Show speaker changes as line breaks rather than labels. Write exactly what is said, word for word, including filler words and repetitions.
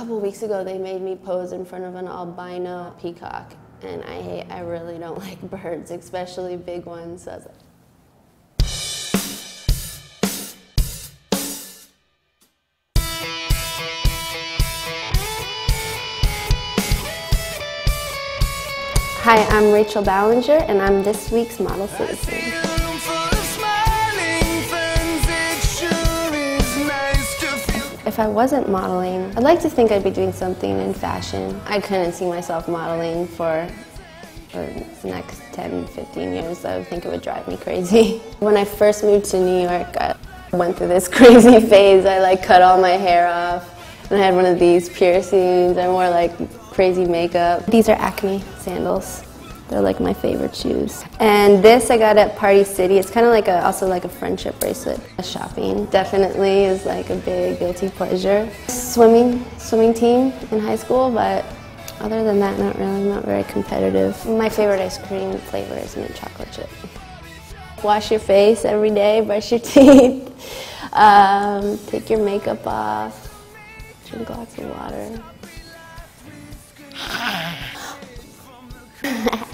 couple weeks ago they made me pose in front of an albino peacock, and I hate, I really don't like birds, especially big ones. So I was like, hi, I'm Rachel Ballinger, and I'm this week's Model Citizen. If I wasn't modeling, I'd like to think I'd be doing something in fashion. I couldn't see myself modeling for, for the next ten, fifteen years. I would think it would drive me crazy. When I first moved to New York, I went through this crazy phase. I like cut all my hair off, and I had one of these piercings. I wore like crazy makeup. These are Acme sandals. They're like my favorite shoes. And this I got at Party City. It's kind of like a, also like a friendship bracelet. Shopping definitely is like a big guilty pleasure. Swimming, swimming team in high school, but other than that, not really, not very competitive. My favorite ice cream flavor is mint chocolate chip. Wash your face every day, brush your teeth, um, take your makeup off, drink lots of water.